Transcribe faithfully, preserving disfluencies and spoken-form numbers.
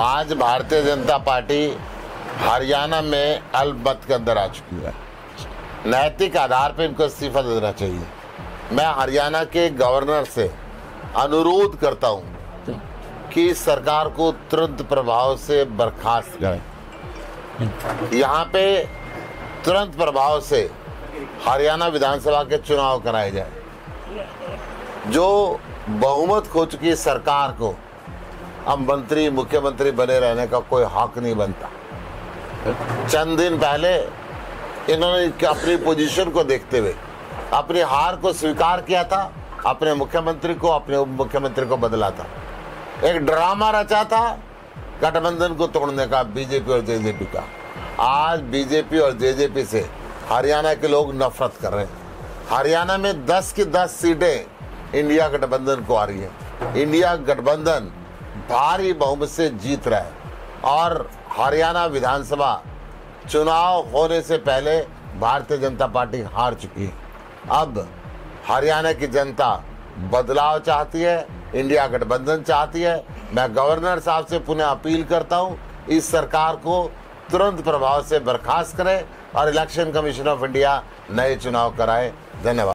आज भारतीय जनता पार्टी हरियाणा में अल्पमत के अंदर आ चुकी है। नैतिक आधार पर इनको इस्तीफा देना चाहिए। मैं हरियाणा के गवर्नर से अनुरोध करता हूं कि सरकार को तुरंत प्रभाव से बर्खास्त करें। यहाँ पे तुरंत प्रभाव से हरियाणा विधानसभा के चुनाव कराए जाए। जो बहुमत खो चुकी सरकार को अब मंत्री मुख्यमंत्री बने रहने का कोई हक नहीं बनता। चंद दिन पहले इन्होंने अपनी पोजीशन को देखते हुए अपनी हार को स्वीकार किया था, अपने मुख्यमंत्री को अपने उप मुख्यमंत्री को बदला था, एक ड्रामा रचा था गठबंधन को तोड़ने का बीजेपी और जेजेपी का। आज बीजेपी और जेजेपी से हरियाणा के लोग नफरत कर रहे हैं। हरियाणा में दस की दस सीटें इंडिया गठबंधन को आ रही है। इंडिया गठबंधन भारी बहुमत से जीत रहा है और हरियाणा विधानसभा चुनाव होने से पहले भारतीय जनता पार्टी हार चुकी है। अब हरियाणा की जनता बदलाव चाहती है, इंडिया गठबंधन चाहती है। मैं गवर्नर साहब से पुनः अपील करता हूं, इस सरकार को तुरंत प्रभाव से बर्खास्त करें और इलेक्शन कमीशन ऑफ इंडिया नए चुनाव कराए। धन्यवाद।